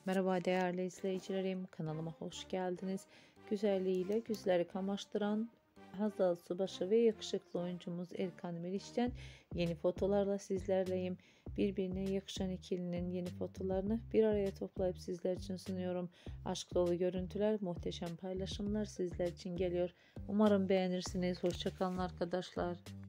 Merhaba değerli izleyicilerim, kanalıma hoş geldiniz. Güzelliğiyle güzleri kamaştıran Hazal Subaşı ve yakışıklı oyuncumuz Erkan Meriç'ten yeni fotolarla sizlerleyim. Birbirine yakışan ikilinin yeni fotolarını bir araya toplayıp sizler için sunuyorum. Aşk dolu görüntüler, muhteşem paylaşımlar sizler için geliyor. Umarım beğenirsiniz. Hoşça kalın arkadaşlar.